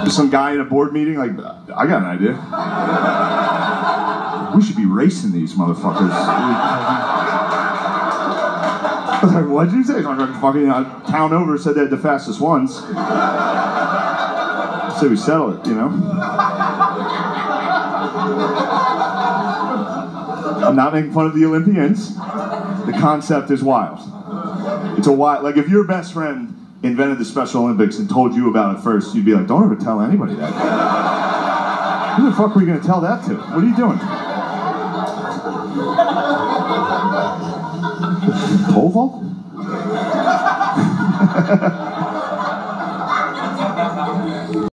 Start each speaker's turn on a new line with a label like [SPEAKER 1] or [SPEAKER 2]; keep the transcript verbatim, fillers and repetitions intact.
[SPEAKER 1] Some guy in a board meeting, like, I got an idea. We should be racing these motherfuckers. I was like, what'd you say? Like, fucking uh, town over said they had the fastest ones. So we settle it, you know? I'm not making fun of the Olympians. The concept is wild. It's a wild, like if your best friend invented the Special Olympics and told you about it first, you'd be like, don't ever tell anybody that. Who the fuck were you going to tell that to? What are you doing? Pole vault?